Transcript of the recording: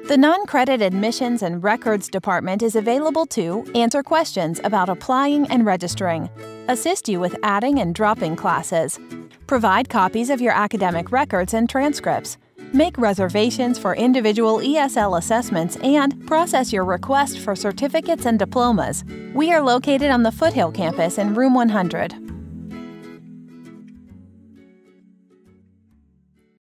The Noncredit Admissions and Records Department is available to answer questions about applying and registering, assist you with adding and dropping classes, provide copies of your academic records and transcripts, make reservations for individual ESL assessments, and process your request for certificates and diplomas. We are located on the Foothill campus in room 100.